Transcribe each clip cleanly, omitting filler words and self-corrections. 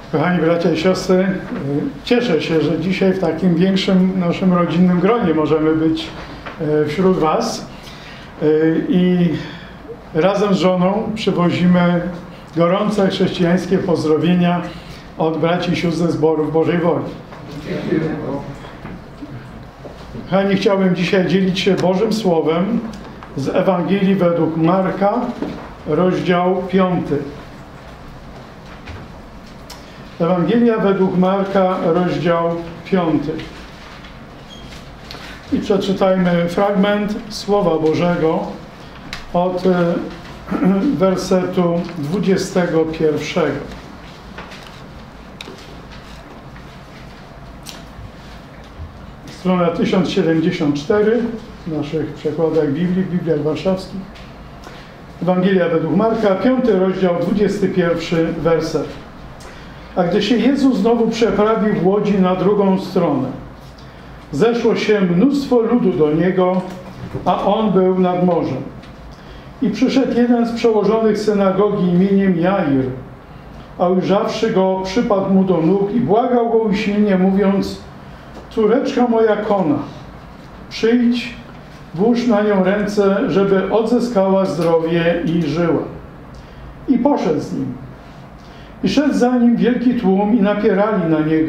Kochani bracia i siostry, cieszę się, że dzisiaj w takim większym naszym rodzinnym gronie możemy być wśród Was i razem z żoną przywozimy gorące chrześcijańskie pozdrowienia od braci i sióstr ze zborów Bożej Woli. Kochani, chciałbym dzisiaj dzielić się Bożym Słowem z Ewangelii według Marka, rozdział 5. Ewangelia według Marka, rozdział 5. I przeczytajmy fragment Słowa Bożego od wersetu 21. Strona 1074 w naszych przekładach Biblii, w Bibliach warszawskich. Ewangelia według Marka, 5 rozdział, 21 werset. A gdy się Jezus znowu przeprawił w łodzi na drugą stronę, zeszło się mnóstwo ludu do Niego, a On był nad morzem. I przyszedł jeden z przełożonych synagogi imieniem Jair, a ujrzawszy Go, przypadł Mu do nóg i błagał Go usilnie, mówiąc: córeczka moja kona, przyjdź, włóż na nią ręce, żeby odzyskała zdrowie i żyła. I poszedł z nim. I szedł za nim wielki tłum i napierali na niego.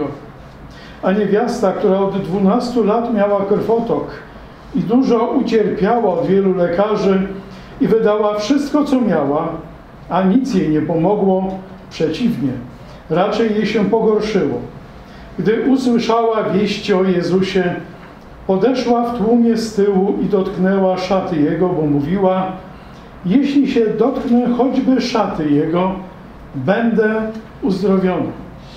A niewiasta, która od 12 lat miała krwotok i dużo ucierpiała od wielu lekarzy i wydała wszystko, co miała, a nic jej nie pomogło, przeciwnie, raczej jej się pogorszyło. Gdy usłyszała wieści o Jezusie, podeszła w tłumie z tyłu i dotknęła szaty Jego, bo mówiła: jeśli się dotknę choćby szaty Jego, będę uzdrowiona.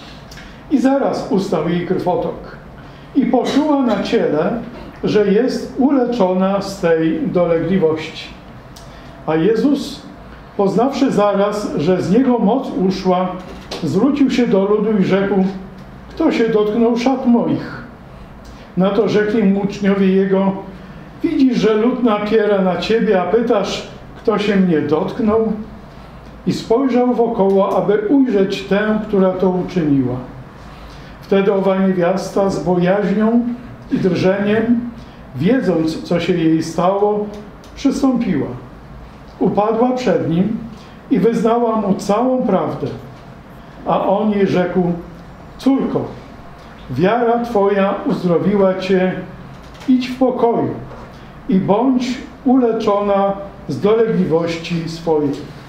I zaraz ustał jej krwotok i poczuła na ciele, że jest uleczona z tej dolegliwości. A Jezus, poznawszy zaraz, że z Niego moc uszła, zwrócił się do ludu i rzekł: kto się dotknął szat moich? Na to rzekli mu uczniowie Jego: widzisz, że lud napiera na Ciebie, a pytasz, kto się mnie dotknął? I spojrzał wokoło, aby ujrzeć tę, która to uczyniła. Wtedy owa niewiasta z bojaźnią i drżeniem, wiedząc, co się jej stało, przystąpiła. Upadła przed nim i wyznała mu całą prawdę. A on jej rzekł: córko, wiara Twoja uzdrowiła Cię, idź w pokoju i bądź uleczona z dolegliwości swojej.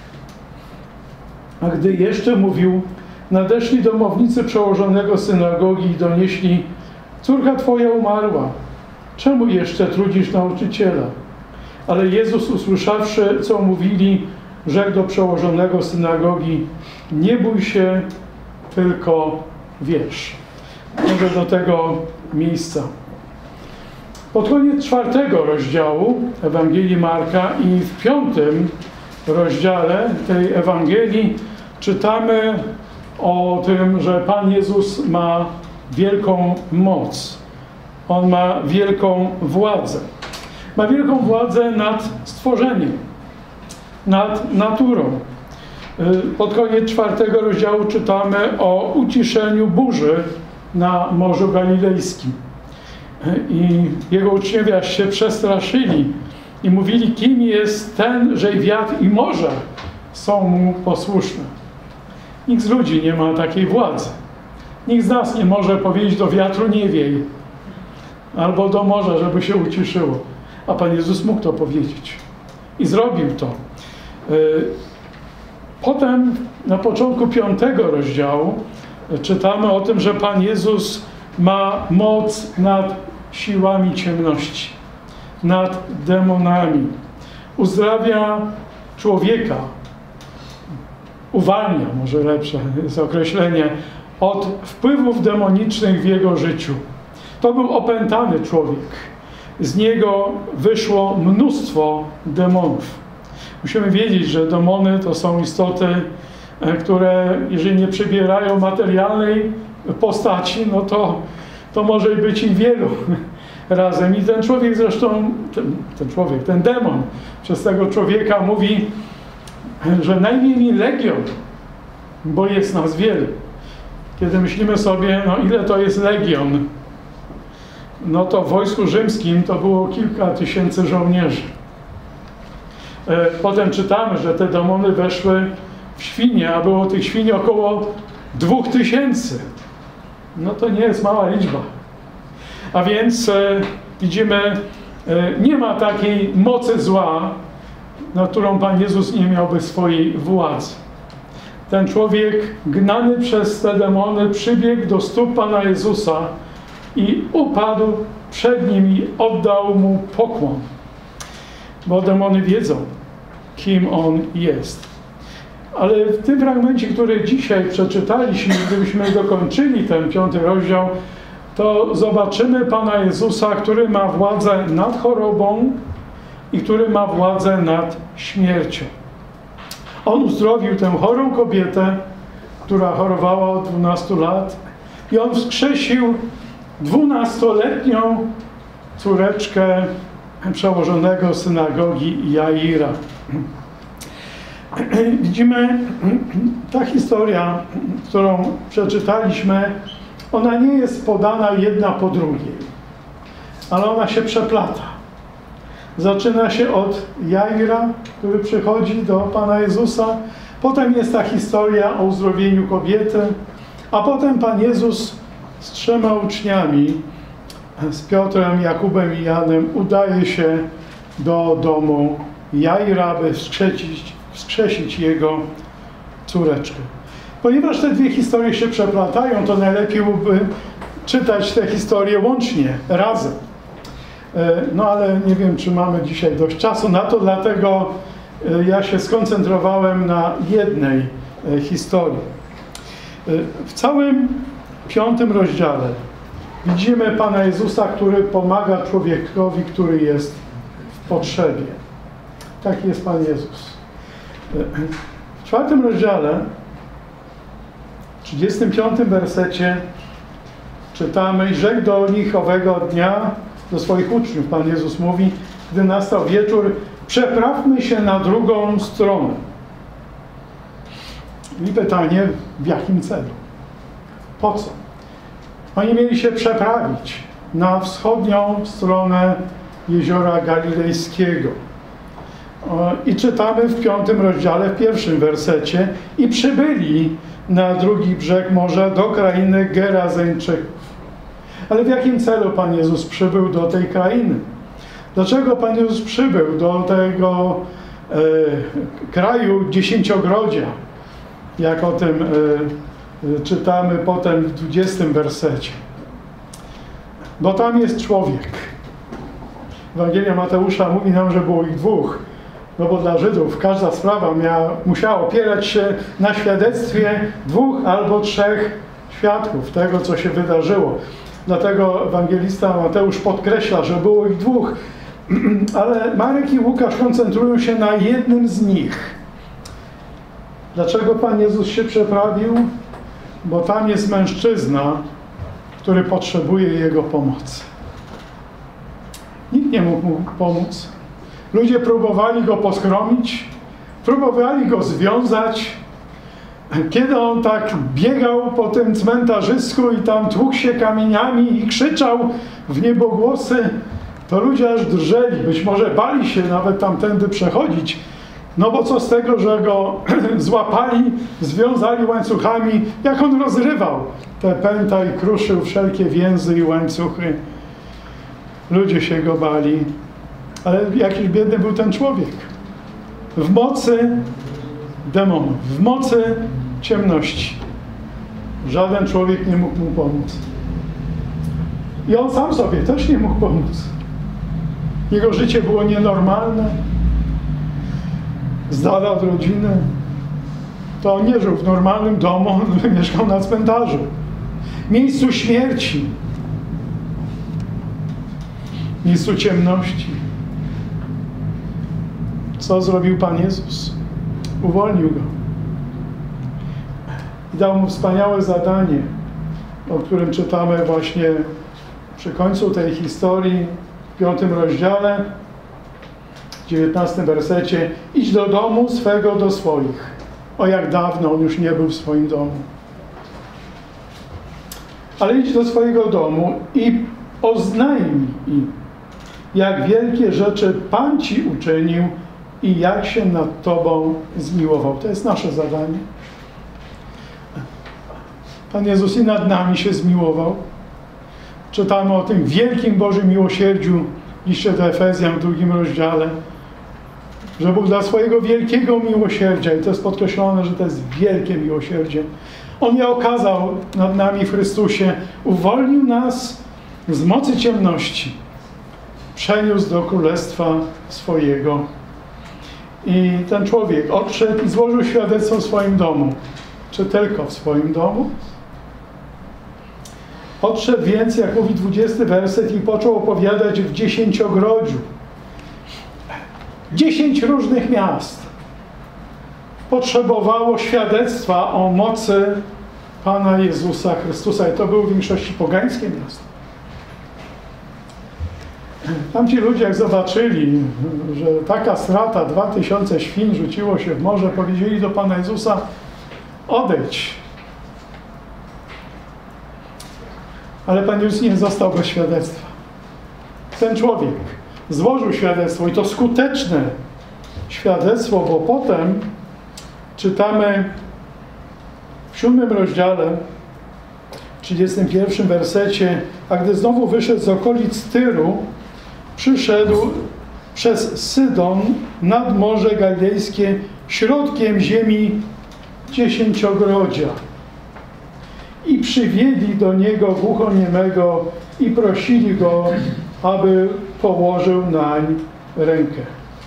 A gdy jeszcze mówił, nadeszli domownicy przełożonego synagogi i donieśli: córka Twoja umarła, czemu jeszcze trudzisz nauczyciela? Ale Jezus, usłyszawszy, co mówili, rzekł do przełożonego synagogi: nie bój się, tylko wierz. Może do tego miejsca. Pod koniec 4 rozdziału Ewangelii Marka i w 5 rozdziale tej Ewangelii czytamy o tym, że Pan Jezus ma wielką moc. On ma wielką władzę. Ma wielką władzę nad stworzeniem, nad naturą. Pod koniec 4 rozdziału czytamy o uciszeniu burzy na Morzu Galilejskim. I jego uczniowie aż się przestraszyli i mówili: kim jest ten, że i wiatr i morze są mu posłuszne. Nikt z ludzi nie ma takiej władzy. Nikt z nas nie może powiedzieć do wiatru: nie wiej, albo do morza, żeby się uciszyło. A Pan Jezus mógł to powiedzieć. I zrobił to. Potem na początku 5 rozdziału czytamy o tym, że Pan Jezus ma moc nad siłami ciemności, nad demonami. Uzdrawia człowieka, uwalnia, może lepsze jest określenie, od wpływów demonicznych w jego życiu. To był opętany człowiek. Z niego wyszło mnóstwo demonów. Musimy wiedzieć, że demony to są istoty, które jeżeli nie przybierają materialnej postaci, no to może być ich wielu razem. I ten człowiek zresztą, ten demon przez tego człowieka mówi, że najmniej mi legion, bo jest nas wielu. Kiedy myślimy sobie, no ile to jest legion, no to w wojsku rzymskim to było kilka tysięcy żołnierzy. Potem czytamy, że te demony weszły w świnie, a było tych świni około 2000. No to nie jest mała liczba. A więc widzimy, nie ma takiej mocy zła, na którą Pan Jezus nie miałby swojej władzy. Ten człowiek gnany przez te demony przybiegł do stóp Pana Jezusa i upadł przed nim i oddał mu pokłon. Bo demony wiedzą, kim on jest. Ale w tym fragmencie, który dzisiaj przeczytaliśmy, gdybyśmy dokończyli ten 5 rozdział, to zobaczymy Pana Jezusa, który ma władzę nad chorobą i który ma władzę nad śmiercią. On uzdrowił tę chorą kobietę, która chorowała od 12 lat, i on wskrzesił 12-letnią córeczkę przełożonego synagogi Jaira. Widzimy, ta historia, którą przeczytaliśmy, ona nie jest podana jedna po drugiej, ale ona się przeplata. Zaczyna się od Jaira, który przychodzi do Pana Jezusa, potem jest ta historia o uzdrowieniu kobiety, a potem Pan Jezus z 3 uczniami, z Piotrem, Jakubem i Janem, udaje się do domu Jaira, aby wskrzesić jego córeczkę. Ponieważ te dwie historie się przeplatają, to najlepiej byłoby czytać te historie łącznie, razem. No ale nie wiem, czy mamy dzisiaj dość czasu na to, dlatego ja się skoncentrowałem na jednej historii. W całym 5 rozdziale widzimy Pana Jezusa, który pomaga człowiekowi, który jest w potrzebie. Taki jest Pan Jezus. W 4 rozdziale, w 35 wersecie czytamy: i rzekł do nich owego dnia, do swoich uczniów, Pan Jezus mówi, gdy nastał wieczór, przeprawmy się na drugą stronę. I pytanie, w jakim celu? Po co? Oni mieli się przeprawić na wschodnią stronę jeziora Galilejskiego. I czytamy w 5 rozdziale, w 1 wersecie: i przybyli na drugi brzeg morza do krainy Gerazeńczyków. Ale w jakim celu Pan Jezus przybył do tej krainy? Dlaczego Pan Jezus przybył do tego kraju dziesięciogrodzia, jak o tym czytamy potem w 20 wersecie? Bo tam jest człowiek. Ewangelia Mateusza mówi nam, że było ich 2. No bo dla Żydów każda sprawa musiała opierać się na świadectwie 2 albo 3 świadków tego, co się wydarzyło. Dlatego ewangelista Mateusz podkreśla, że było ich 2. Ale Marek i Łukasz koncentrują się na jednym z nich. Dlaczego Pan Jezus się przeprawił? Bo tam jest mężczyzna, który potrzebuje Jego pomocy. Nikt nie mógł mu pomóc. Ludzie próbowali go poskromić, próbowali go związać. Kiedy on tak biegał po tym cmentarzysku i tam tłukł się kamieniami i krzyczał w niebogłosy, to ludzie aż drżeli, być może bali się nawet tamtędy przechodzić. No bo co z tego, że go złapali, związali łańcuchami, jak on rozrywał te pęta i kruszył wszelkie więzy i łańcuchy. Ludzie się go bali, ale jakiś biedny był ten człowiek. W mocy demonów, w mocy ciemności. Żaden człowiek nie mógł mu pomóc. I on sam sobie też nie mógł pomóc. Jego życie było nienormalne. Z dala od rodziny. To on nie żył w normalnym domu, on mieszkał na cmentarzu. Miejscu śmierci. Miejscu ciemności. Co zrobił Pan Jezus? Uwolnił go. I dał mu wspaniałe zadanie, o którym czytamy właśnie przy końcu tej historii, w 5 rozdziale, w 19 wersecie. Idź do domu swego, do swoich. O jak dawno on już nie był w swoim domu. ale idź do swojego domu i oznajmij im, jak wielkie rzeczy Pan Ci uczynił i jak się nad Tobą zmiłował. To jest nasze zadanie. Pan Jezus i nad nami się zmiłował. Czytamy o tym wielkim Bożym miłosierdziu w liście do Efezjan w 2 rozdziale, że Bóg dla swojego wielkiego miłosierdzia, i to jest podkreślone, że to jest wielkie miłosierdzie, On je okazał nad nami w Chrystusie, uwolnił nas z mocy ciemności, przeniósł do Królestwa swojego. I ten człowiek odszedł i złożył świadectwo w swoim domu. Czy tylko w swoim domu? Odszedł więc, jak mówi 20 werset, i począł opowiadać w 10-grodziu. 10 różnych miast potrzebowało świadectwa o mocy Pana Jezusa Chrystusa. I to były w większości pogańskie miasta. Tamci ludzie, jak zobaczyli, że taka strata, 2000 świń rzuciło się w morze, powiedzieli do Pana Jezusa: odejdź. Ale Pan Jezus nie został bez świadectwa. Ten człowiek złożył świadectwo, i to skuteczne świadectwo, bo potem czytamy w 7 rozdziale, 31 wersecie: a gdy znowu wyszedł z okolic Tyru, przyszedł przez Sydon nad Morze Galilejskie, środkiem ziemi Dziesięciogrodzia. I przywieźli do niego głuchoniemego i prosili go, aby położył nań rękę.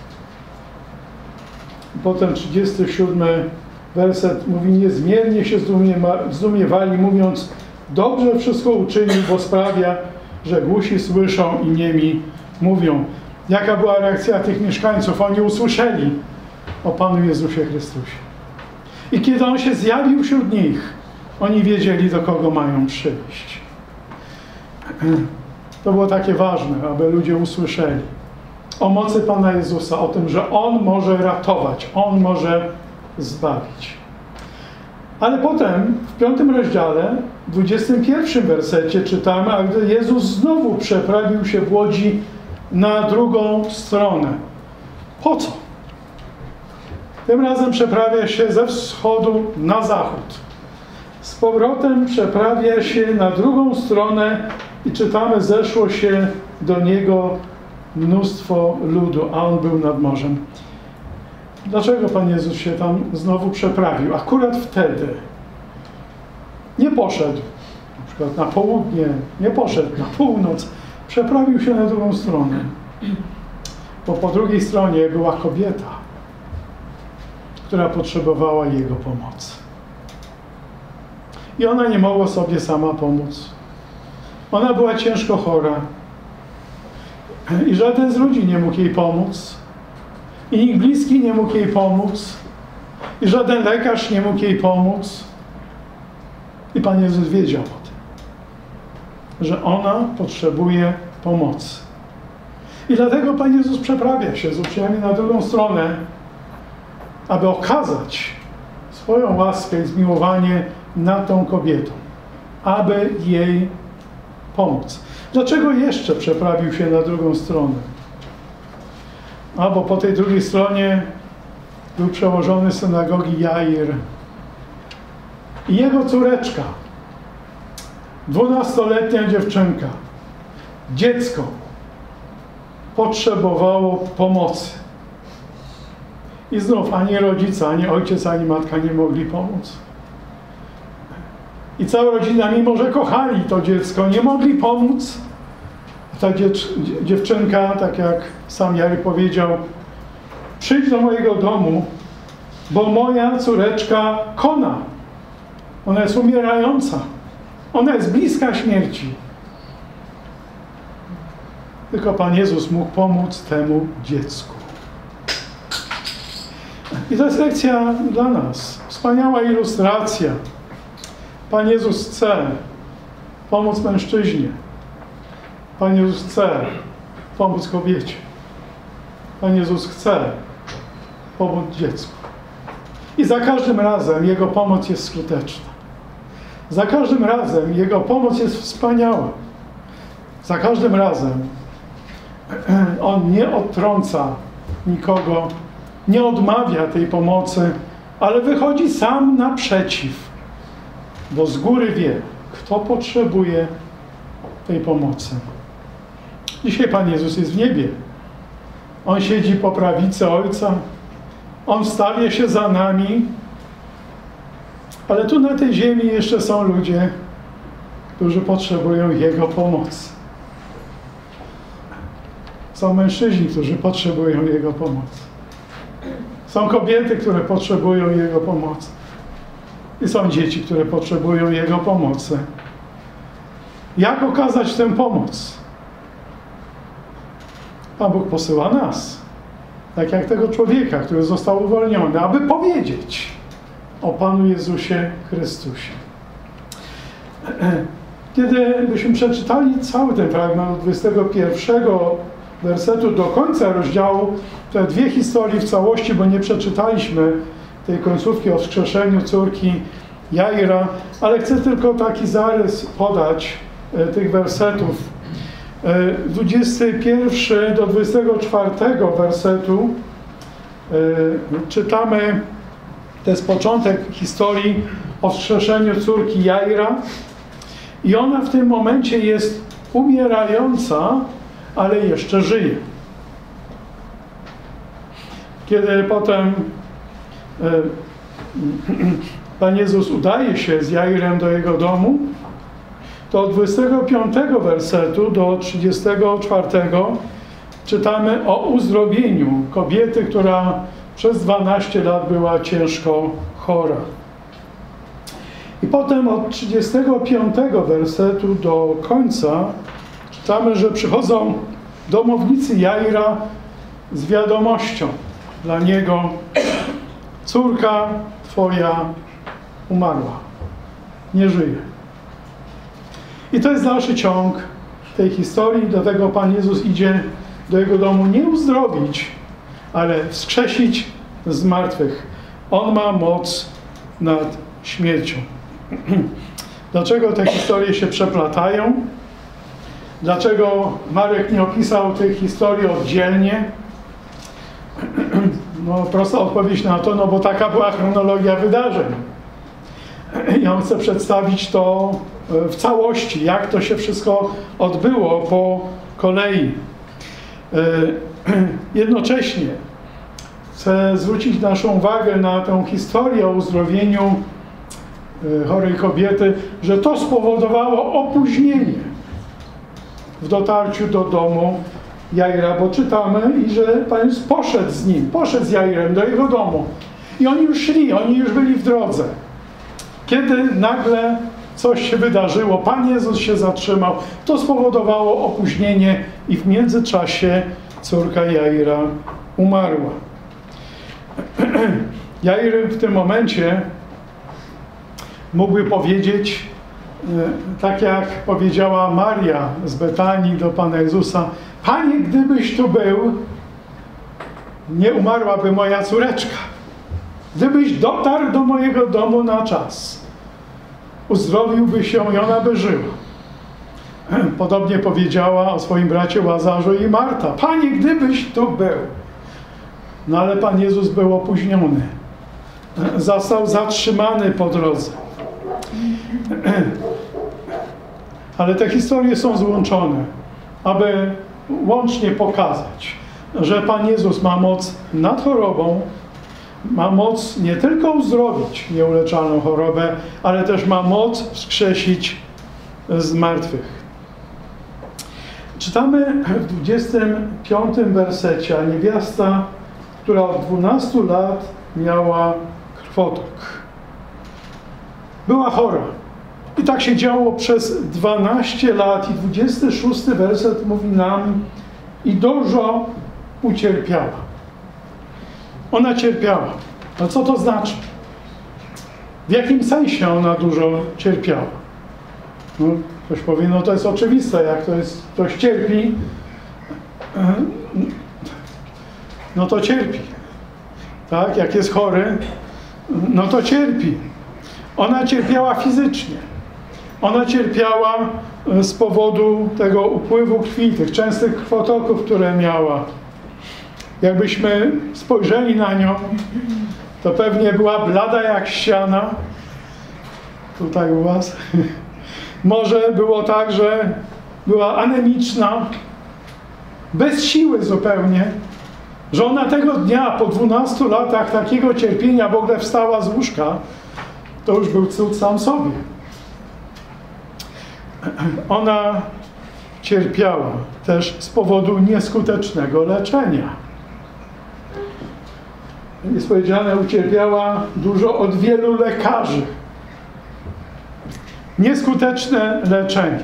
Potem 37 werset mówi: niezmiernie się zdumiewali, mówiąc: dobrze wszystko uczynił, bo sprawia, że głusi słyszą i niemi mówią. Jaka była reakcja tych mieszkańców? Oni usłyszeli o Panu Jezusie Chrystusie. I kiedy On się zjawił wśród nich, oni wiedzieli, do kogo mają przyjść. To było takie ważne, aby ludzie usłyszeli o mocy Pana Jezusa, o tym, że On może ratować, On może zbawić. Ale potem w 5 rozdziale, w 21 wersecie czytamy: a gdy Jezus znowu przeprawił się w łodzi na drugą stronę. Po co? Tym razem przeprawia się ze wschodu na zachód. Z powrotem przeprawia się na drugą stronę i czytamy: zeszło się do Niego mnóstwo ludu, a On był nad morzem. Dlaczego Pan Jezus się tam znowu przeprawił? Akurat wtedy. Nie poszedł na przykład na południe, nie poszedł na północ. Przeprawił się na drugą stronę. Bo po drugiej stronie była kobieta, która potrzebowała Jego pomocy. I ona nie mogła sobie sama pomóc. Ona była ciężko chora. I żaden z ludzi nie mógł jej pomóc. I nikt bliski nie mógł jej pomóc. I żaden lekarz nie mógł jej pomóc. I Pan Jezus wiedział o tym, że ona potrzebuje pomocy. I dlatego Pan Jezus przeprawia się z uczniami na drugą stronę, aby okazać swoją łaskę i zmiłowanie nad tą kobietą, aby jej pomóc. Dlaczego jeszcze przeprawił się na drugą stronę? Bo po tej drugiej stronie był przełożony synagogi Jair i jego córeczka, 12-letnia dziewczynka, dziecko, potrzebowało pomocy. I znów ani rodzice, ani ojciec, ani matka nie mogli pomóc. I cała rodzina, mimo że kochali to dziecko, nie mogli pomóc. Ta dziewczynka, tak jak sam Jair powiedział: przyjdź do mojego domu, bo moja córeczka kona. Ona jest umierająca. Ona jest bliska śmierci. Tylko Pan Jezus mógł pomóc temu dziecku. I to jest lekcja dla nas. Wspaniała ilustracja. Pan Jezus chce pomóc mężczyźnie. Pan Jezus chce pomóc kobiecie. Pan Jezus chce pomóc dziecku. I za każdym razem Jego pomoc jest skuteczna. Za każdym razem Jego pomoc jest wspaniała. Za każdym razem On nie odtrąca nikogo, nie odmawia tej pomocy, ale wychodzi sam naprzeciw, bo z góry wie, kto potrzebuje tej pomocy. Dzisiaj Pan Jezus jest w niebie. On siedzi po prawicy Ojca. On wstawia się za nami. Ale tu na tej ziemi jeszcze są ludzie, którzy potrzebują Jego pomocy. Są mężczyźni, którzy potrzebują Jego pomocy. Są kobiety, które potrzebują Jego pomocy. I są dzieci, które potrzebują Jego pomocy. Jak okazać tę pomoc? Pan Bóg posyła nas, tak jak tego człowieka, który został uwolniony, aby powiedzieć o Panu Jezusie Chrystusie. Kiedy byśmy przeczytali cały ten fragment od 21 wersetu do końca rozdziału, te dwie historie w całości, bo nie przeczytaliśmy tej końcówki o wskrzeszeniu córki Jaira, ale chcę tylko taki zarys podać tych wersetów. 21 do 24 wersetu czytamy, to jest początek historii o wskrzeszeniu córki Jaira i ona w tym momencie jest umierająca, ale jeszcze żyje. Kiedy potem Pan Jezus udaje się z Jairem do jego domu, to od 25 wersetu do 34 czytamy o uzdrowieniu kobiety, która przez 12 lat była ciężko chora. I potem od 35 wersetu do końca czytamy, że przychodzą domownicy Jaira z wiadomością dla niego: córka twoja umarła, nie żyje. I to jest dalszy ciąg tej historii, dlatego Pan Jezus idzie do jego domu nie uzdrowić, ale wskrzesić z martwych. On ma moc nad śmiercią. Dlaczego te historie się przeplatają? Dlaczego Marek nie opisał tych historii oddzielnie? No, prosta odpowiedź na to, no bo taka była chronologia wydarzeń. I on chce przedstawić to w całości, jak to się wszystko odbyło po kolei. Jednocześnie chcę zwrócić naszą uwagę na tę historię o uzdrowieniu chorej kobiety, że to spowodowało opóźnienie w dotarciu do domu Jaira, bo czytamy, i że Pan Jezus poszedł z nim, poszedł z Jairem do jego domu. I oni już szli, oni już byli w drodze. Kiedy nagle coś się wydarzyło, Pan Jezus się zatrzymał, to spowodowało opóźnienie i w międzyczasie córka Jaira umarła. Jair w tym momencie mógłby powiedzieć, tak jak powiedziała Maria z Betanii do Pana Jezusa: Panie, gdybyś tu był, nie umarłaby moja córeczka. Gdybyś dotarł do mojego domu na czas, uzdrowiłbyś ją i ona by żyła. Podobnie powiedziała o swoim bracie Łazarzu i Marta: Panie, gdybyś tu był. No ale Pan Jezus był opóźniony. Został zatrzymany po drodze. Ale te historie są złączone, aby łącznie pokazać, że Pan Jezus ma moc nad chorobą, ma moc nie tylko uzdrowić nieuleczalną chorobę, ale też ma moc wskrzesić z martwych. Czytamy w 25 wersecie: a niewiasta, która od 12 lat miała krwotok, była chora. I tak się działo przez 12 lat. I 26 werset mówi nam: i dużo ucierpiała. Ona cierpiała. A co to znaczy? W jakim sensie ona dużo cierpiała? No, ktoś powie, no to jest oczywiste, jak to jest, ktoś cierpi, no to cierpi. Tak? Jak jest chory, no to cierpi. Ona cierpiała fizycznie. Ona cierpiała z powodu tego upływu krwi, tych częstych krwotoków, które miała. Jakbyśmy spojrzeli na nią, to pewnie była blada jak ściana. Tutaj u was. Może było tak, że była anemiczna, bez siły zupełnie, że ona tego dnia, po 12 latach takiego cierpienia, w ogóle wstała z łóżka. To już był cud sam sobie. Ona cierpiała też z powodu nieskutecznego leczenia. Jest powiedziane, ucierpiała dużo od wielu lekarzy. Nieskuteczne leczenie.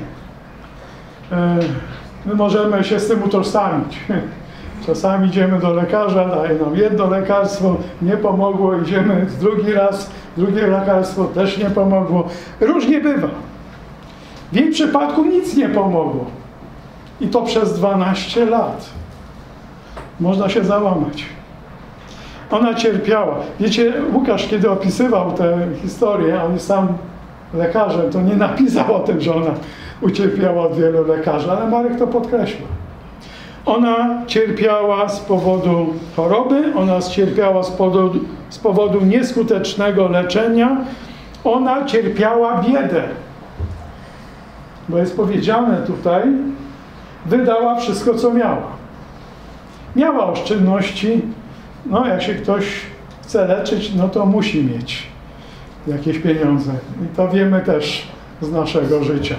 My możemy się z tym utożsamić. Czasami idziemy do lekarza, daje nam jedno lekarstwo, nie pomogło, idziemy drugi raz, drugie lekarstwo też nie pomogło. Różnie bywa. W jej przypadku nic nie pomogło. I to przez 12 lat. Można się załamać. Ona cierpiała. Wiecie, Łukasz, kiedy opisywał tę historię, on jest sam lekarzem, to nie napisał o tym, że ona ucierpiała od wielu lekarzy, ale Marek to podkreśla. Ona cierpiała z powodu choroby, ona cierpiała z powodu nieskutecznego leczenia, ona cierpiała biedę. Bo jest powiedziane tutaj, wydała wszystko, co miała. Miała oszczędności, no jak się ktoś chce leczyć, no to musi mieć jakieś pieniądze. I to wiemy też z naszego życia.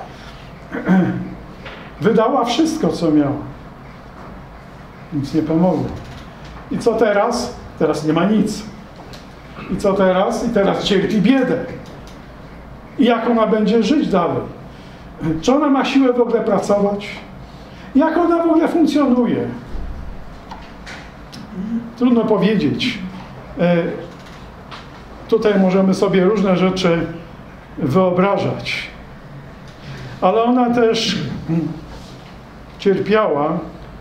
Wydała wszystko, co miała. Nic nie pomogło. I co teraz? Teraz nie ma nic. I co teraz? I teraz cierpi biedę. I jak ona będzie żyć dalej? Czy ona ma siłę w ogóle pracować? Jak ona w ogóle funkcjonuje? Trudno powiedzieć. Tutaj możemy sobie różne rzeczy wyobrażać. Ale ona też cierpiała,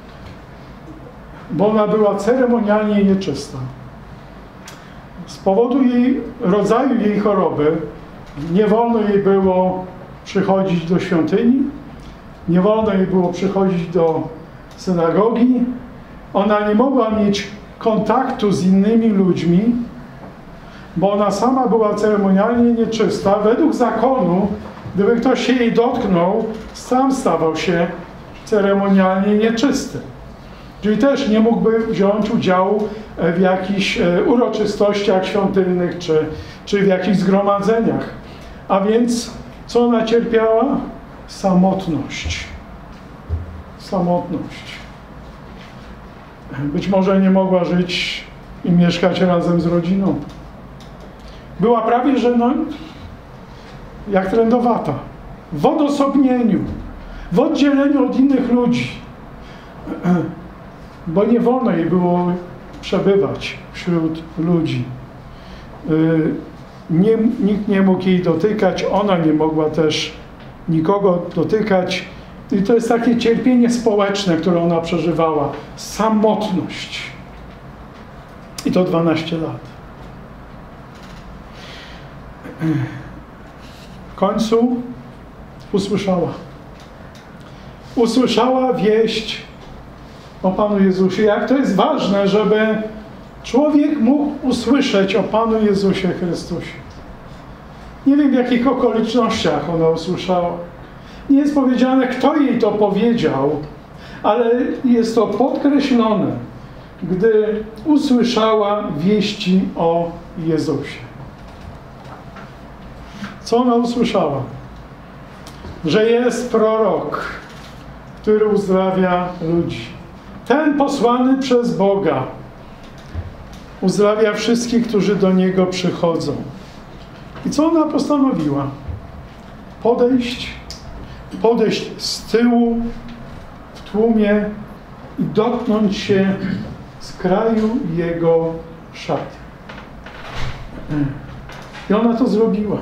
bo ona była ceremonialnie nieczysta. Z powodu rodzaju jej choroby nie wolno jej było przychodzić do świątyni, nie wolno jej było przychodzić do synagogi, ona nie mogła mieć kontaktu z innymi ludźmi, bo ona sama była ceremonialnie nieczysta. Według zakonu, gdyby ktoś się jej dotknął, sam stawał się ceremonialnie nieczysty. Czyli też nie mógłby wziąć udziału w jakichś uroczystościach świątynnych czy w jakichś zgromadzeniach. A więc co ona cierpiała? Samotność. Samotność. Być może nie mogła żyć i mieszkać razem z rodziną. Była prawie, że jak trędowata. W odosobnieniu, w oddzieleniu od innych ludzi. Bo nie wolno jej było przebywać wśród ludzi. Nikt nie mógł jej dotykać, ona nie mogła też nikogo dotykać. I to jest takie cierpienie społeczne, które ona przeżywała. Samotność. I to 12 lat. W końcu usłyszała. Usłyszała wieść o Panu Jezusie. Jak to jest ważne, żeby człowiek mógł usłyszeć o Panu Jezusie Chrystusie. Nie wiem, w jakich okolicznościach ona usłyszała. Nie jest powiedziane, kto jej to powiedział, ale jest to podkreślone, gdy usłyszała wieści o Jezusie. Co ona usłyszała? Że jest prorok, który uzdrawia ludzi. Ten posłany przez Boga uzdrawia wszystkich, którzy do Niego przychodzą. I co ona postanowiła? Podejść z tyłu w tłumie i dotknąć się z kraju Jego szaty. I ona to zrobiła.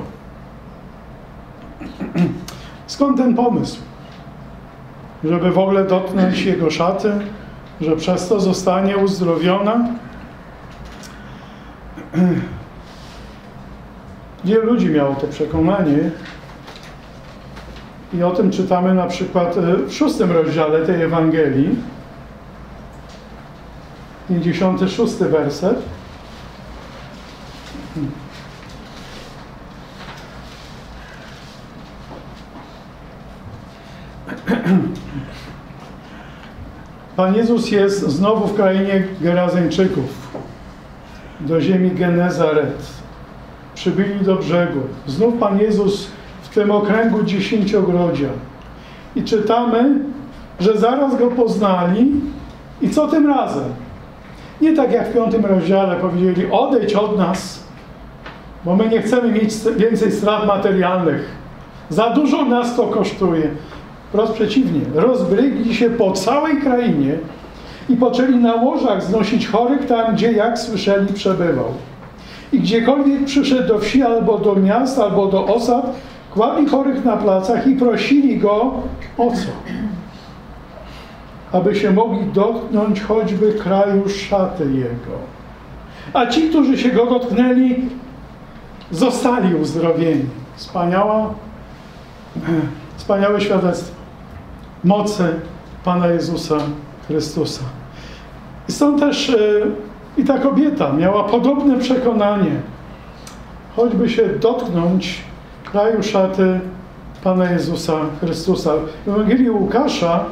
Skąd ten pomysł? Żeby w ogóle dotknąć Jego szaty, że przez to zostanie uzdrowiona? Wielu ludzi miało to przekonanie, I o tym czytamy na przykład w 6 rozdziale tej Ewangelii, 56 werset. Pan Jezus jest znowu w krainie Gerazeńczyków, do ziemi Genezaret. Przybyli do brzegu. Znów Pan Jezus w tym okręgu dziesięciogrodzia. I czytamy, że zaraz Go poznali. I co tym razem? Nie tak jak w 5 rozdziale powiedzieli, odejdź od nas, bo my nie chcemy mieć więcej strat materialnych. Za dużo nas to kosztuje. Wprost przeciwnie, rozbrygli się po całej krainie i poczęli na łożach znosić chorych tam, gdzie, jak słyszeli, przebywał. I gdziekolwiek przyszedł do wsi, albo do miast, albo do osad, kładli chorych na placach i prosili Go o co? Aby się mogli dotknąć choćby kraju szaty Jego. A ci, którzy się Go dotknęli, zostali uzdrowieni. Wspaniałe świadectwo mocy Pana Jezusa Chrystusa. I stąd też i ta kobieta miała podobne przekonanie. Choćby się dotknąć kraju szaty Pana Jezusa Chrystusa. W Ewangelii Łukasza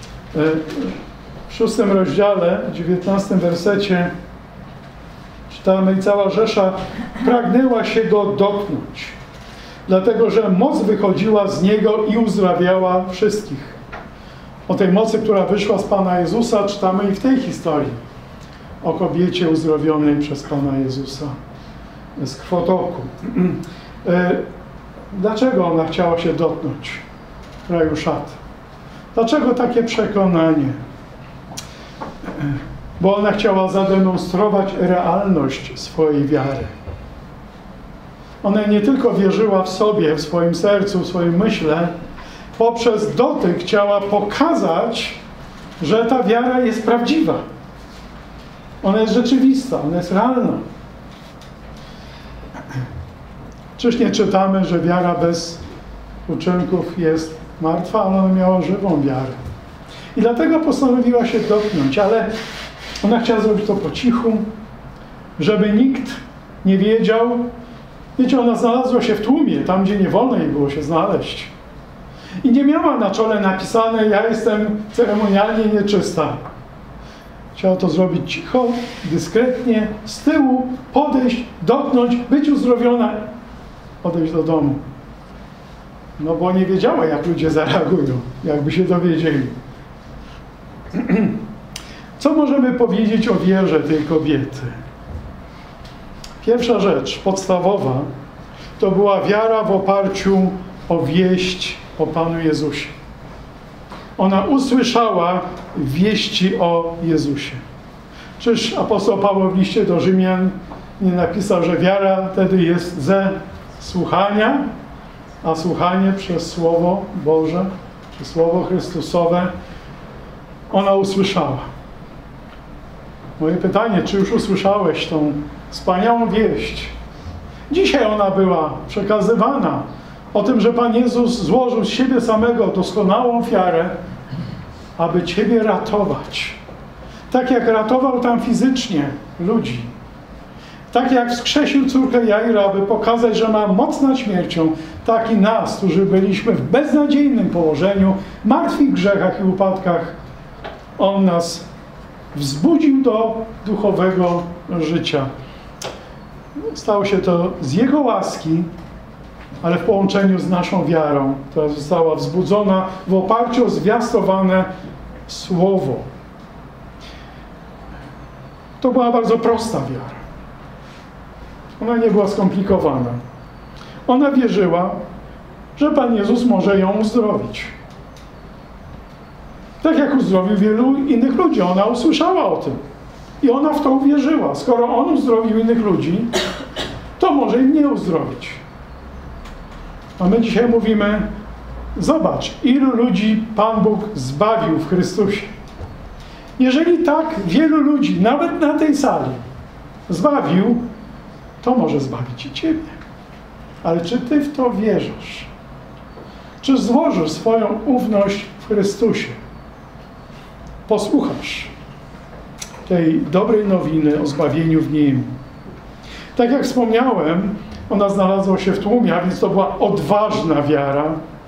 w 6 rozdziale, 19 wersecie czytamy: i cała Rzesza pragnęła się Go dotknąć, dlatego że moc wychodziła z Niego i uzdrawiała wszystkich. O tej mocy, która wyszła z Pana Jezusa, czytamy i w tej historii. O kobiecie uzdrowionej przez Pana Jezusa z krwotoku. Dlaczego ona chciała się dotknąć kraju szaty? Dlaczego takie przekonanie? Bo ona chciała zademonstrować realność swojej wiary. Ona nie tylko wierzyła w sobie, w swoim sercu, w swoim myśle, poprzez dotyk chciała pokazać, że ta wiara jest prawdziwa. Ona jest rzeczywista, ona jest realna. Czyż nie czytamy, że wiara bez uczynków jest martwa, ale ona miała żywą wiarę. I dlatego postanowiła się dotknąć, ale ona chciała zrobić to po cichu, żeby nikt nie wiedział. Wiecie, ona znalazła się w tłumie, tam gdzie nie wolno jej było się znaleźć. I nie miała na czole napisane: ja jestem ceremonialnie nieczysta. Chciała to zrobić cicho, dyskretnie, z tyłu, podejść, dotknąć, być uzdrowiona, odejść do domu. No bo nie wiedziała, jak ludzie zareagują, jakby się dowiedzieli. Co możemy powiedzieć o wierze tej kobiety? Pierwsza rzecz, podstawowa, to była wiara w oparciu o wieść o Panu Jezusie. Ona usłyszała wieści o Jezusie. Czyż apostoł Paweł w liście do Rzymian nie napisał, że wiara wtedy jest ze słuchania, a słuchanie przez Słowo Boże, przez Słowo Chrystusowe? Ona usłyszała. Moje pytanie, czy już usłyszałeś tą wspaniałą wieść? Dzisiaj ona była przekazywana o tym, że Pan Jezus złożył z siebie samego doskonałą ofiarę, aby Ciebie ratować. Tak jak ratował tam fizycznie ludzi. Tak jak wskrzesił córkę Jaira, aby pokazać, że ma moc nad śmiercią, tak i nas, którzy byliśmy w beznadziejnym położeniu, martwi w grzechach i upadkach, On nas wzbudził do duchowego życia. Stało się to z Jego łaski, ale w połączeniu z naszą wiarą, która została wzbudzona w oparciu o zwiastowane Słowo. To była bardzo prosta wiara. Ona nie była skomplikowana. Ona wierzyła, że Pan Jezus może ją uzdrowić. Tak jak uzdrowił wielu innych ludzi. Ona usłyszała o tym. I ona w to uwierzyła. Skoro On uzdrowił innych ludzi, to może i mnie uzdrowić. A my dzisiaj mówimy: zobacz, ilu ludzi Pan Bóg zbawił w Chrystusie. Jeżeli tak wielu ludzi, nawet na tej sali, zbawił, to może zbawić i Ciebie. Ale czy Ty w to wierzysz? czy złożysz swoją ufność w Chrystusie? Posłuchasz tej dobrej nowiny o zbawieniu w Nim. Tak jak wspomniałem, ona znalazła się w tłumie, a więc to była odważna wiara.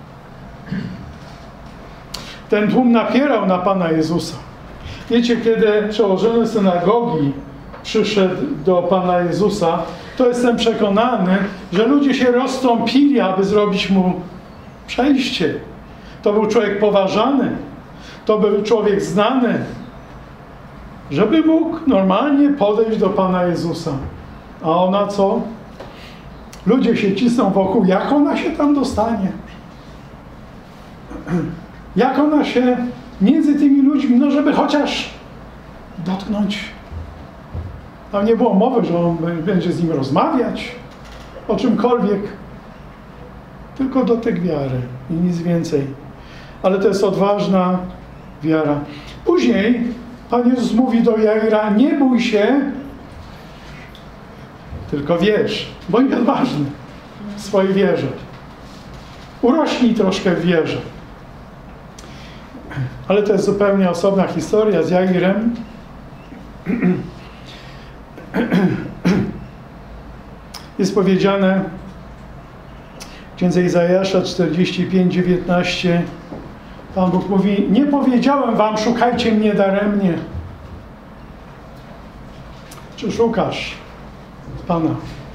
Ten tłum napierał na Pana Jezusa. Wiecie, kiedy przełożony synagogi przyszedł do Pana Jezusa, to jestem przekonany, że ludzie się rozstąpili, aby zrobić Mu przejście. To był człowiek poważany, to był człowiek znany, żeby mógł normalnie podejść do Pana Jezusa. A ona co? Ludzie się cisną wokół, jak ona się tam dostanie? Jak ona się między tymi ludźmi, no żeby chociaż dotknąć. Tam nie było mowy, że on będzie z nim rozmawiać o czymkolwiek. Tylko dotyk wiary i nic więcej. Ale to jest odważna wiara. Później Pan Jezus mówi do Jaira, nie bój się, tylko wierz. Bądź odważny w swojej wierze. Urośnij troszkę w wierze. Ale to jest zupełnie osobna historia z Jairem. Jest powiedziane w Księdze Izajasza 45:19. Pan Bóg mówi, nie powiedziałem wam, szukajcie mnie daremnie. Czy szukasz Pana?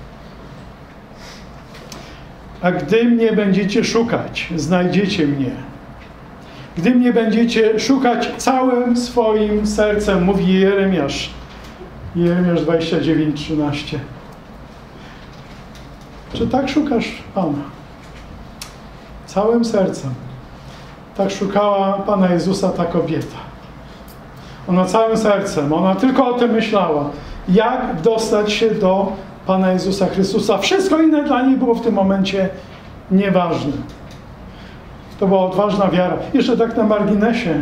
A gdy mnie będziecie szukać, znajdziecie mnie. Gdy mnie będziecie szukać całym swoim sercem, mówi Jeremiasz. Jeremiasz 29:13. Czy tak szukasz Pana? Całym sercem. Tak szukała Pana Jezusa ta kobieta. Ona całym sercem, ona tylko o tym myślała. Jak dostać się do Pana Jezusa Chrystusa. Wszystko inne dla niej było w tym momencie nieważne. To była odważna wiara. Jeszcze tak na marginesie.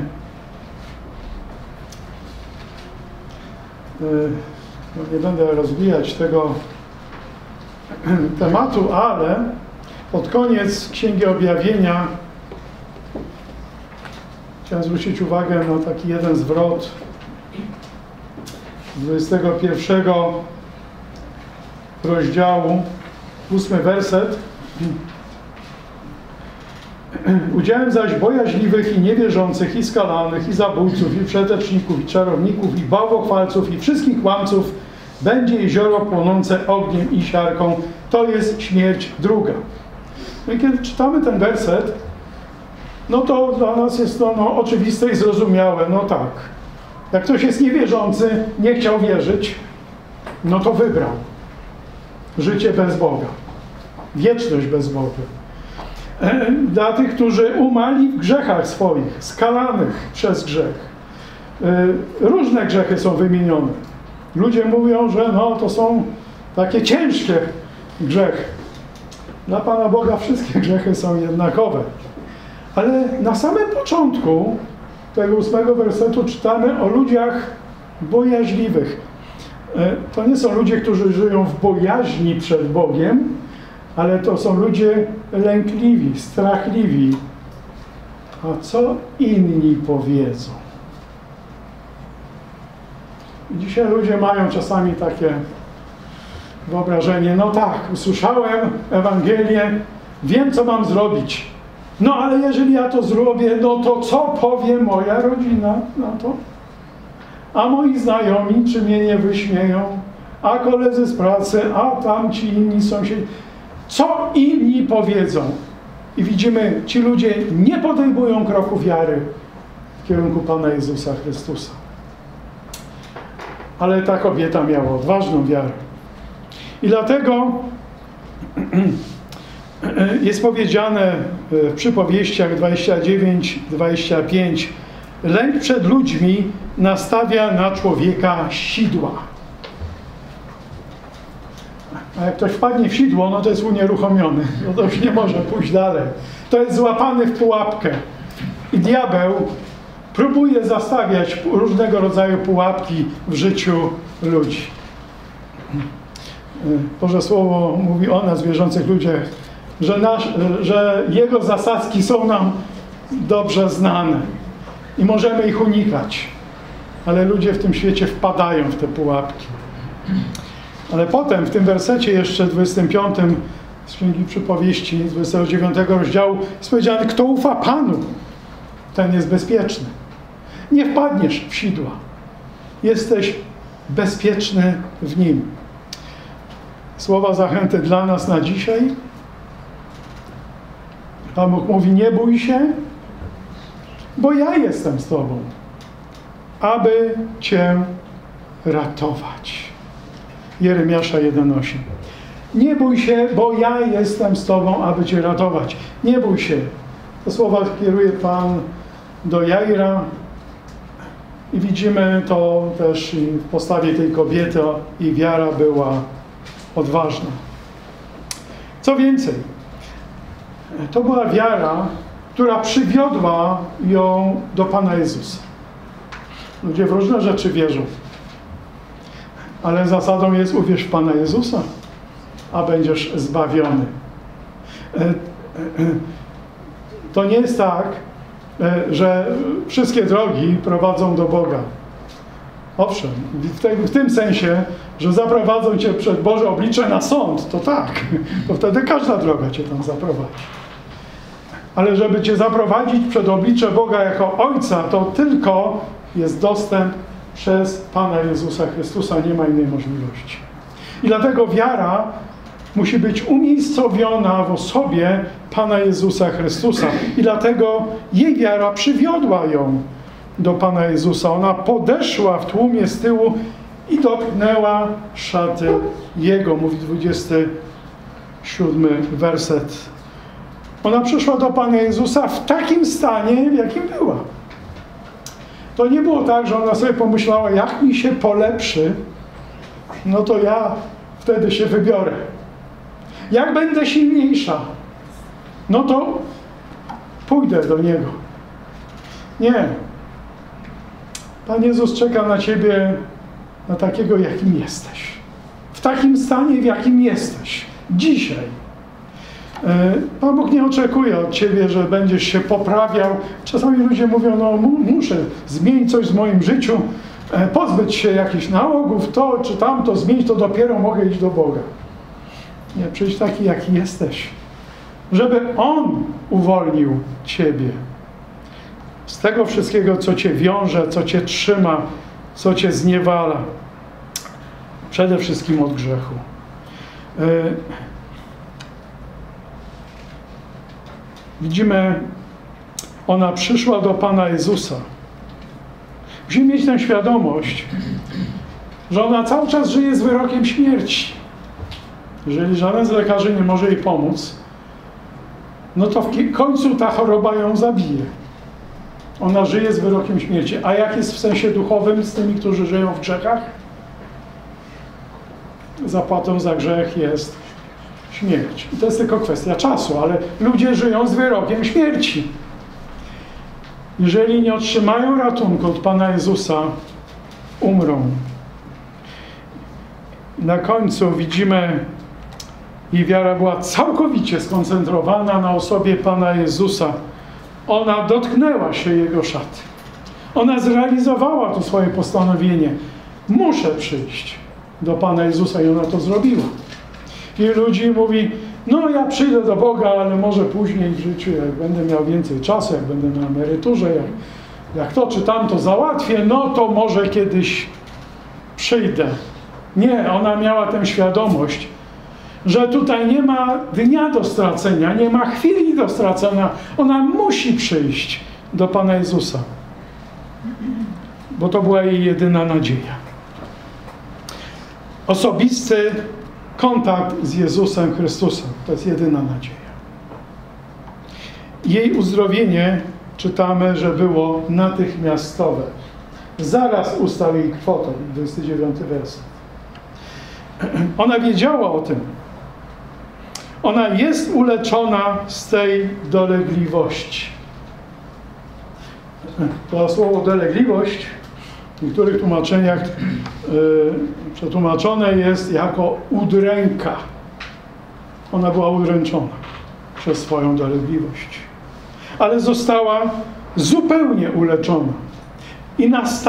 Nie będę rozwijać tego tematu, ale pod koniec Księgi Objawienia chciałem zwrócić uwagę na taki jeden zwrot z 21 rozdziału, 8 werset. Udziałem zaś bojaźliwych i niewierzących, i skalanych, i zabójców, i przeteczników, i czarowników, i bałwochwalców, i wszystkich łamców będzie jezioro płonące ogniem i siarką. To jest śmierć druga. No i kiedy czytamy ten werset, no to dla nas jest to oczywiste i zrozumiałe. No tak. Jak ktoś jest niewierzący, nie chciał wierzyć, no to wybrał życie bez Boga. Wieczność bez Boga. Dla tych, którzy umarli w grzechach swoich, skalanych przez grzech. Różne grzechy są wymienione. Ludzie mówią, że no, to są takie ciężkie grzechy. Dla Pana Boga wszystkie grzechy są jednakowe. Ale na samym początku tego 8 wersetu czytamy o ludziach bojaźliwych. To nie są ludzie, którzy żyją w bojaźni przed Bogiem, ale to są ludzie lękliwi, strachliwi. A co inni powiedzą? Dzisiaj ludzie mają czasami takie wyobrażenie, no tak, usłyszałem Ewangelię, wiem, co mam zrobić. No ale jeżeli ja to zrobię, no to co powie moja rodzina na to? A moi znajomi, czy mnie nie wyśmieją? A koledzy z pracy, a tamci inni sąsiedzi. Co inni powiedzą? I widzimy, ci ludzie nie podejmują kroku wiary w kierunku Pana Jezusa Chrystusa. Ale ta kobieta miała odważną wiarę. I dlatego jest powiedziane w przypowieściach 29-25, lęk przed ludźmi nastawia na człowieka sidła. A jak ktoś wpadnie w sidło, no to jest unieruchomiony. No to już nie może pójść dalej. To jest złapany w pułapkę. I diabeł próbuje zastawiać różnego rodzaju pułapki w życiu ludzi. Boże Słowo mówi o nas, wierzących ludziach, że Jego zasadzki są nam dobrze znane i możemy ich unikać. Ale ludzie w tym świecie wpadają w te pułapki. Ale potem w tym wersecie jeszcze 25 z Księgi Przypowieści, 29 rozdziału jest powiedziane, kto ufa Panu, ten jest bezpieczny. Nie wpadniesz w sidła. Jesteś bezpieczny w Nim. Słowa zachęty dla nas na dzisiaj. Pan Bóg mówi, nie bój się, bo ja jestem z Tobą, aby Cię ratować. Jeremiasza 1,8. Nie bój się, bo ja jestem z Tobą, aby Cię ratować. Nie bój się. Te słowa kieruje Pan do Jaira i widzimy to też w postawie tej kobiety i wiara była odważna. Co więcej, to była wiara, która przywiodła ją do Pana Jezusa. Ludzie w różne rzeczy wierzą, ale zasadą jest uwierz w Pana Jezusa, a będziesz zbawiony. To nie jest tak, że wszystkie drogi prowadzą do Boga. Owszem, w tym sensie, że zaprowadzą Cię przed Boże oblicze na sąd, to tak, to wtedy każda droga Cię tam zaprowadzi. Ale żeby Cię zaprowadzić przed oblicze Boga jako Ojca, to tylko jest dostęp przez Pana Jezusa Chrystusa, nie ma innej możliwości. I dlatego wiara musi być umiejscowiona w osobie Pana Jezusa Chrystusa. I dlatego jej wiara przywiodła ją do Pana Jezusa. Ona podeszła w tłumie z tyłu i dotknęła szaty Jego, mówi 27 werset. Ona przyszła do Pana Jezusa w takim stanie, w jakim była. To nie było tak, że ona sobie pomyślała, jak mi się polepszy, no to ja wtedy się wybiorę. Jak będę silniejsza, no to pójdę do Niego. Nie. Pan Jezus czeka na Ciebie, na takiego, jakim jesteś. W takim stanie, w jakim jesteś. Dzisiaj. Pan Bóg nie oczekuje od Ciebie, że będziesz się poprawiał. Czasami ludzie mówią, no muszę zmienić coś w moim życiu, pozbyć się jakichś nałogów, to czy tamto zmienić, to dopiero mogę iść do Boga. Nie, przyjdź taki, jaki jesteś. Żeby On uwolnił Ciebie z tego wszystkiego, co Cię wiąże, co Cię trzyma, co Cię zniewala. Przede wszystkim od grzechu. Widzimy, ona przyszła do Pana Jezusa. Musimy mieć tę świadomość, że ona cały czas żyje z wyrokiem śmierci. Jeżeli żaden z lekarzy nie może jej pomóc, no to w końcu ta choroba ją zabije. Ona żyje z wyrokiem śmierci. A jak jest w sensie duchowym z tymi, którzy żyją w grzechach? Zapłatą za grzech jest śmierć. I to jest tylko kwestia czasu, ale ludzie żyją z wyrokiem śmierci. Jeżeli nie otrzymają ratunku od Pana Jezusa, umrą. Na końcu widzimy, jej wiara była całkowicie skoncentrowana na osobie Pana Jezusa. Ona dotknęła się Jego szaty. Ona zrealizowała to swoje postanowienie. Muszę przyjść do Pana Jezusa i ona to zrobiła. I ludzi mówi, no ja przyjdę do Boga, ale może później w życiu, jak będę miał więcej czasu, jak będę na emeryturze, jak to czy tamto załatwię, no to może kiedyś przyjdę. Nie, ona miała tę świadomość, że tutaj nie ma dnia do stracenia, nie ma chwili do stracenia. Ona musi przyjść do Pana Jezusa, bo to była jej jedyna nadzieja. Osobisty kontakt z Jezusem Chrystusem. To jest jedyna nadzieja. Jej uzdrowienie, czytamy, że było natychmiastowe. Zaraz ustał jej kwotę, 29 werset. Ona wiedziała o tym. Ona jest uleczona z tej dolegliwości. To słowo dolegliwość w niektórych tłumaczeniach przetłumaczone jest jako udręka. Ona była udręczona. przez swoją dolegliwość. Ale została zupełnie uleczona. I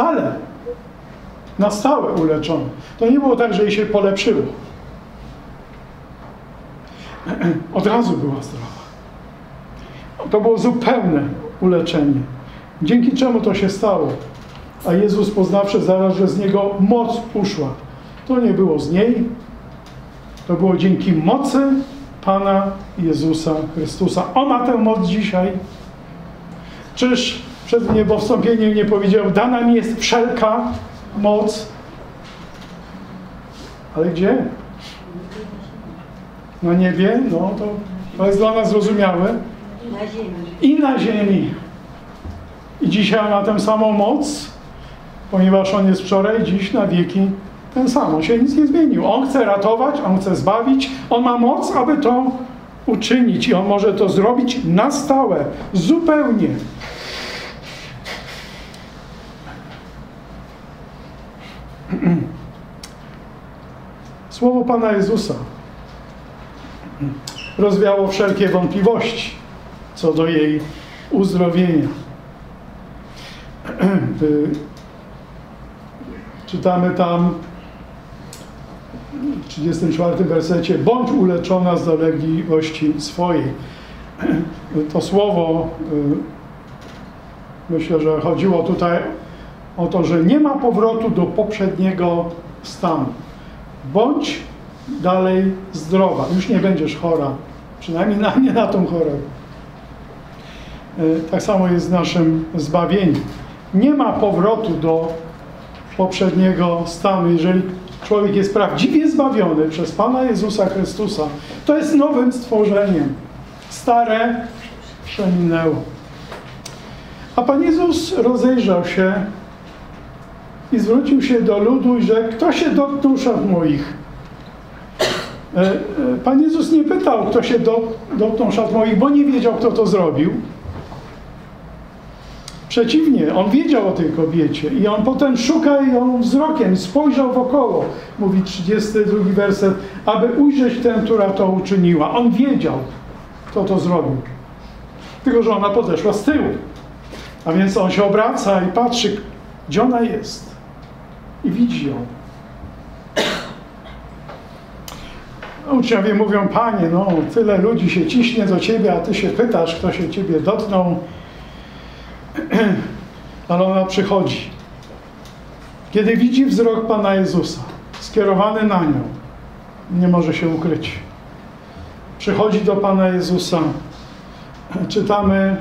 na stałe uleczona. To nie było tak, że jej się polepszyło. Od razu była zdrowa. To było zupełne uleczenie. Dzięki czemu to się stało? A Jezus, poznawszy zaraz, że z Niego moc uszła. To nie było z niej. To było dzięki mocy Pana Jezusa Chrystusa. On ma tę moc dzisiaj. Czyż przed niebowstąpieniem nie powiedział: dana mi jest wszelka moc? Ale gdzie? Na niebie? No to jest dla nas zrozumiałe. Na ziemi. I na ziemi. I dzisiaj ma tę samą moc, ponieważ On jest wczoraj, dziś, na wieki ten sam. On się nic nie zmienił. On chce ratować, On chce zbawić. On ma moc, aby to uczynić. I On może to zrobić na stałe, zupełnie. Słowo Pana Jezusa rozwiało wszelkie wątpliwości co do jej uzdrowienia. Czytamy tam w 34 wersecie: bądź uleczona z dolegliwości swojej. To słowo, myślę, że chodziło tutaj o to, że nie ma powrotu do poprzedniego stanu. Bądź dalej zdrowa. Już nie będziesz chora. Przynajmniej nie na tą chorobę. Tak samo jest z naszym zbawieniem. Nie ma powrotu do poprzedniego stanu. Jeżeli człowiek jest prawdziwie zbawiony przez Pana Jezusa Chrystusa, to jest nowym stworzeniem. Stare przeminęło. A Pan Jezus rozejrzał się i zwrócił się do ludu i rzekł: kto się dotknął szat moich? Pan Jezus nie pytał, kto się dotknął szat moich, bo nie wiedział, kto to zrobił. Przeciwnie, On wiedział o tej kobiecie i On potem szukał ją wzrokiem, spojrzał wokoło, mówi 32 werset, aby ujrzeć tę, która to uczyniła. On wiedział, kto to zrobił. Tylko że ona podeszła z tyłu. A więc On się obraca i patrzy, gdzie ona jest. I widzi ją. Uczniowie mówią: Panie, no tyle ludzi się ciśnie do Ciebie, a Ty się pytasz, kto się Ciebie dotknął. Ale ona przychodzi. Kiedy widzi wzrok Pana Jezusa skierowany na nią, nie może się ukryć. Przychodzi do Pana Jezusa. Czytamy: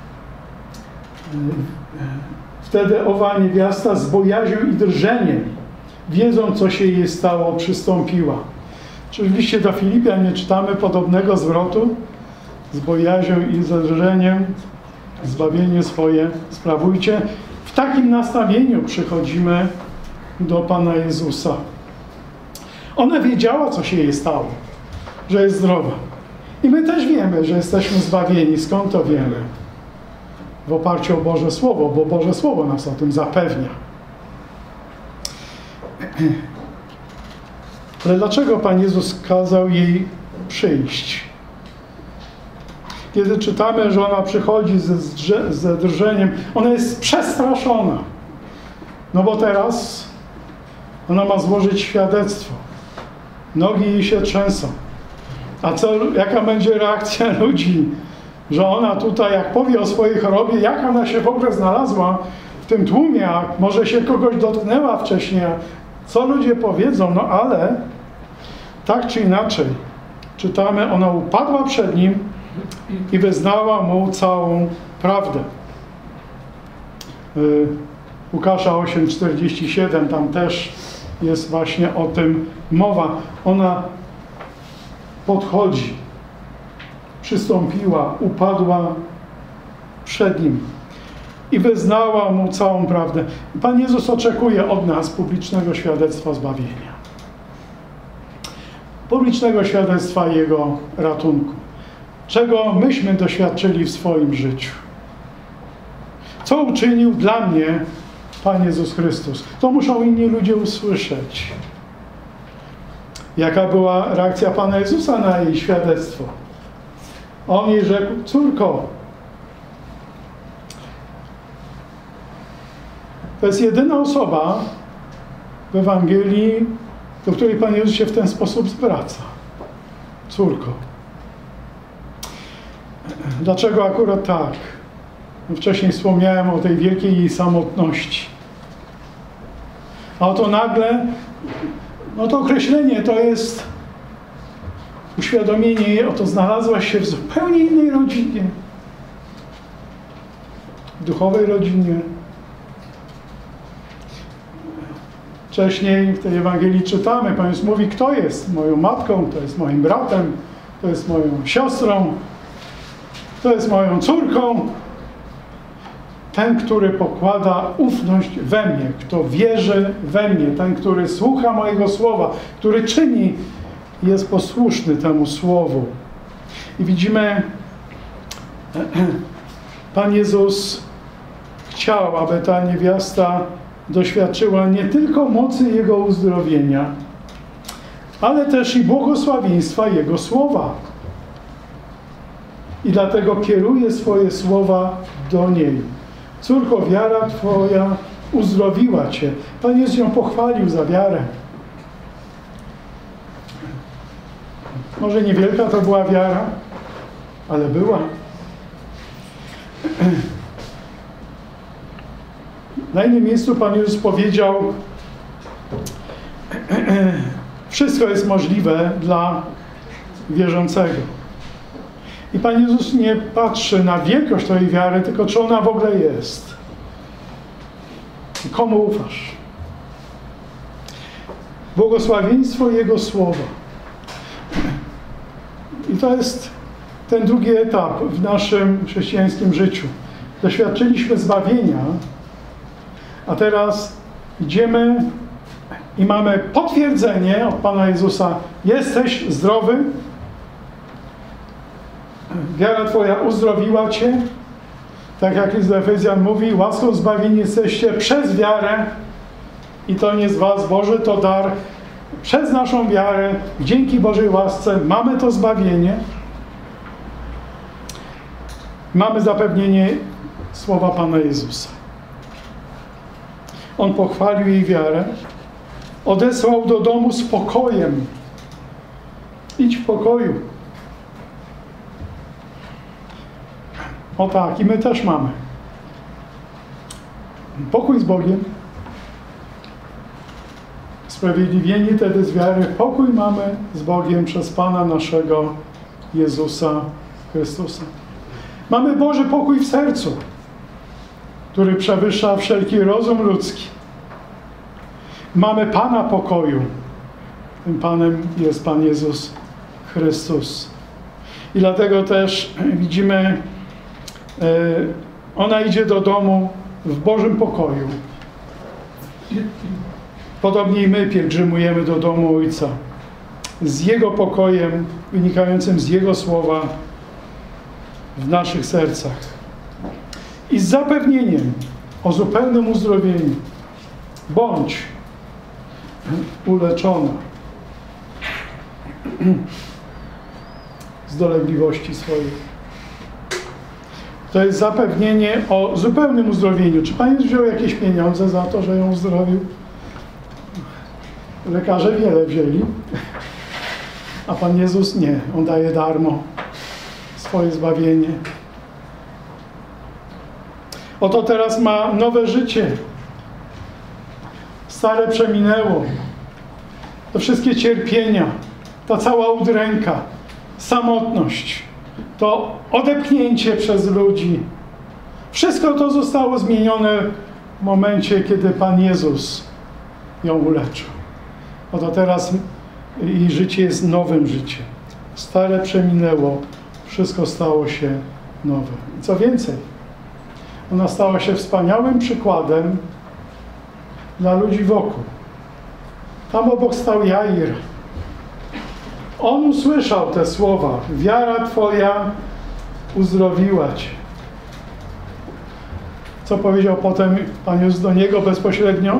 wtedy owa niewiasta z bojaźnią i drżeniem, wiedząc, co się jej stało, przystąpiła. Czy w liście do Filipian nie czytamy podobnego zwrotu? Z bojaźnią i z drżeniem zbawienie swoje sprawujcie. W takim nastawieniu przychodzimy do Pana Jezusa. Ona wiedziała, co się jej stało, że jest zdrowa. I my też wiemy, że jesteśmy zbawieni. Skąd to wiemy? W oparciu o Boże Słowo, bo Boże Słowo nas o tym zapewnia. Ale dlaczego Pan Jezus kazał jej przyjść? Kiedy czytamy, że ona przychodzi ze drżeniem, ona jest przestraszona. No bo teraz ona ma złożyć świadectwo. Nogi jej się trzęsą. A jaka będzie reakcja ludzi? Że ona tutaj, jak powie o swojej chorobie, jak ona się w ogóle znalazła w tym tłumie, a może się kogoś dotknęła wcześniej, co ludzie powiedzą? No ale tak czy inaczej, czytamy, ona upadła przed Nim i wyznała Mu całą prawdę. Łukasza 8:47, tam też jest właśnie o tym mowa. Ona podchodzi, przystąpiła, upadła przed Nim i wyznała Mu całą prawdę. Pan Jezus oczekuje od nas publicznego świadectwa zbawienia. Publicznego świadectwa Jego ratunku. Czego myśmy doświadczyli w swoim życiu. Co uczynił dla mnie Pan Jezus Chrystus. To muszą inni ludzie usłyszeć. Jaka była reakcja Pana Jezusa na jej świadectwo? On jej rzekł: córko. To jest jedyna osoba w Ewangelii, do której Pan Jezus się w ten sposób zwraca. Córko. Dlaczego akurat tak? Wcześniej wspomniałem o tej wielkiej jej samotności. A oto nagle, no to określenie to jest uświadomienie jej, oto znalazłaś się w zupełnie innej rodzinie. W duchowej rodzinie. Wcześniej w tej Ewangelii czytamy, Pan Jezus mówi, kto jest moją matką, kto jest moim bratem, kto jest moją siostrą, kto jest moją córką. Ten, który pokłada ufność we mnie, kto wierzy we mnie, ten, który słucha mojego słowa, który czyni, jest posłuszny temu słowu. I widzimy, Pan Jezus chciał, aby ta niewiasta doświadczyła nie tylko mocy Jego uzdrowienia, ale też i błogosławieństwa Jego słowa. I dlatego kieruje swoje słowa do niej. Córko, wiara Twoja uzdrowiła Cię. Pan Jezus ją pochwalił za wiarę. Może niewielka to była wiara, ale była. Na innym miejscu Pan Jezus powiedział: wszystko jest możliwe dla wierzącego. I Pan Jezus nie patrzy na wielkość Twojej wiary, tylko czy ona w ogóle jest. I komu ufasz? Błogosławieństwo Jego słowa. I to jest ten drugi etap w naszym chrześcijańskim życiu. Doświadczyliśmy zbawienia, a teraz idziemy i mamy potwierdzenie od Pana Jezusa: jesteś zdrowy, wiara Twoja uzdrowiła Cię. Tak jak list do Efezjan mówi, łaską zbawieni jesteście przez wiarę i to nie z was, Boży to dar. Przez naszą wiarę, dzięki Bożej łasce mamy to zbawienie. Mamy zapewnienie słowa Pana Jezusa. On pochwalił jej wiarę, odesłał do domu z pokojem. Idź w pokoju. O tak, i my też mamy. Pokój z Bogiem. Sprawiedliwieni tedy z wiary, pokój mamy z Bogiem przez Pana naszego Jezusa Chrystusa. Mamy Boży pokój w sercu, który przewyższa wszelki rozum ludzki. Mamy Pana pokoju. Tym Panem jest Pan Jezus Chrystus. I dlatego też widzimy, ona idzie do domu w Bożym pokoju. Podobnie i my pielgrzymujemy do domu Ojca z Jego pokojem wynikającym z Jego słowa w naszych sercach i z zapewnieniem o zupełnym uzdrowieniu. Bądź uleczona z dolegliwości swoich. To jest zapewnienie o zupełnym uzdrowieniu. Czy Pan Jezus wziął jakieś pieniądze za to, że ją uzdrowił? Lekarze wiele wzięli, a Pan Jezus nie. On daje darmo swoje zbawienie. Oto teraz ma nowe życie. Stare przeminęło. To wszystkie cierpienia, ta cała udręka, samotność, to odepchnięcie przez ludzi. Wszystko to zostało zmienione w momencie, kiedy Pan Jezus ją uleczył. Oto teraz jej życie jest nowym życiem. Stare przeminęło, wszystko stało się nowe. I co więcej, ona stała się wspaniałym przykładem dla ludzi wokół. Tam obok stał Jair. On usłyszał te słowa: wiara Twoja uzdrowiła Cię. Co powiedział potem Pan Jezus do niego bezpośrednio?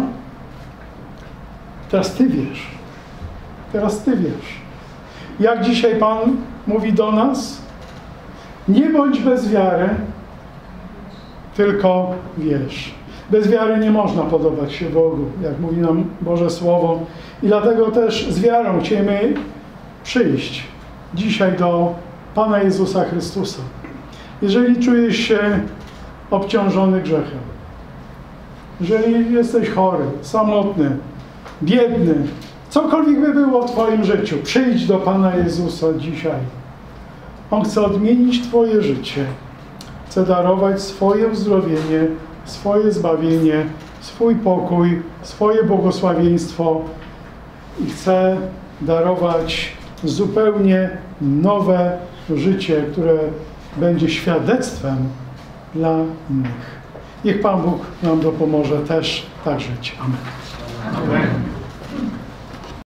Teraz Ty wiesz. Teraz Ty wiesz. Jak dzisiaj Pan mówi do nas? Nie bądź bez wiary, tylko wierz. Bez wiary nie można podobać się Bogu, jak mówi nam Boże Słowo. I dlatego też z wiarą chcemy przyjść dzisiaj do Pana Jezusa Chrystusa. Jeżeli czujesz się obciążony grzechem, jeżeli jesteś chory, samotny, biedny, cokolwiek by było w Twoim życiu, przyjdź do Pana Jezusa dzisiaj. On chce odmienić Twoje życie. Chce darować swoje uzdrowienie, swoje zbawienie, swój pokój, swoje błogosławieństwo i chce darować zupełnie nowe życie, które będzie świadectwem dla innych. Niech Pan Bóg nam dopomoże też tak żyć. Amen. Amen.